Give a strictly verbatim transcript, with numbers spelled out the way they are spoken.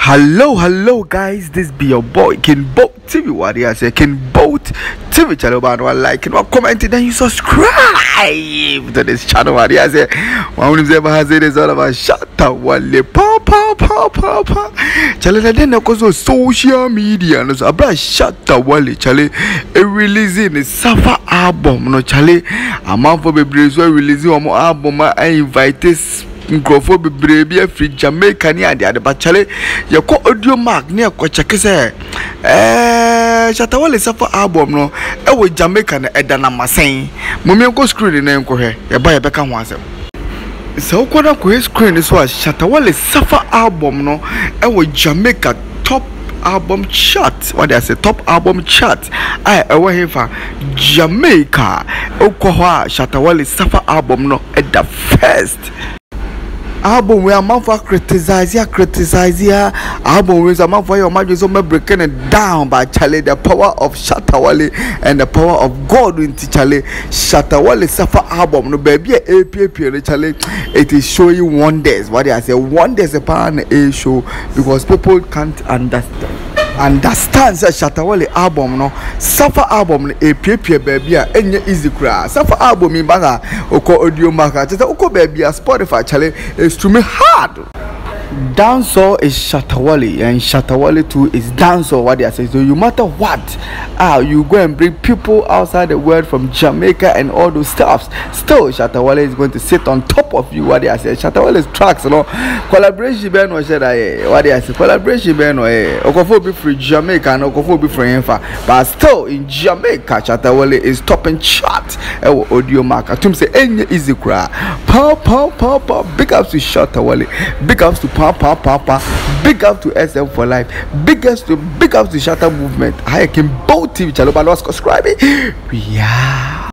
Hello, hello, guys. This be your boy King Boat T V. What do I say? King Boat T V channel. But one like and one comment, then you subscribe to this channel. What do I say? One of them has it is all about SHATTA, wale, pa pa pa pa pa. Chale, then of course social media. No, so about SHATTA, wale, chale. A releasing the SefaAlbum. No, chale. A man for the Brazil releasing one more album. I invite this. Microphone be brave free Jamaican ya de but chale you call audio mark near ko check say eh SHATTA wale SefaAlbum no e we Jamaican e da na masen mummy go screen na enko he ye ba ye beka ho asem so ko na ko screen so SHATTA wale SefaAlbum no e we Jamaica top album chart. What they say top album chart I ever here for Jamaica okwa SHATTA wale SefaAlbum no at the first album where a man for criticize ya criticize ya album where a man for your magic so me breaking it down by Charlie the power of SHATTA wale and the power of God into Charlie SHATTA wale SefaAlbum no baby a p p Charlie it is showing wonders. What I say wonders upon a show because people can't understand understand say SHATTA wale album no SefaAlbum no a p p baby a enye easy cry SefaAlbum mi baga oko audio market say oko baby a Spotify Charlie is to me hard. Dancehall is SHATTA wale and SHATTA wale too is dancehall. What they are saying, so you matter what ah you go and bring people outside the world from Jamaica and all those stuffs, still SHATTA wale is going to sit on top of you. What they are saying, SHATTA wale's tracks, you know, collaboration ben no share that. What they are saying, collaboration ben no eh okofo be free Jamaica and okofo be free Enfa, but still in Jamaica SHATTA wale is topping chart e audio mark atum say enye easy cry pa pa pa pa. Big ups to SHATTA wale, big ups to pa pa pa pa, big up to S M for life, big ups to big ups to SHATTA movement. I can both T V channel but not subscribe. Yeah.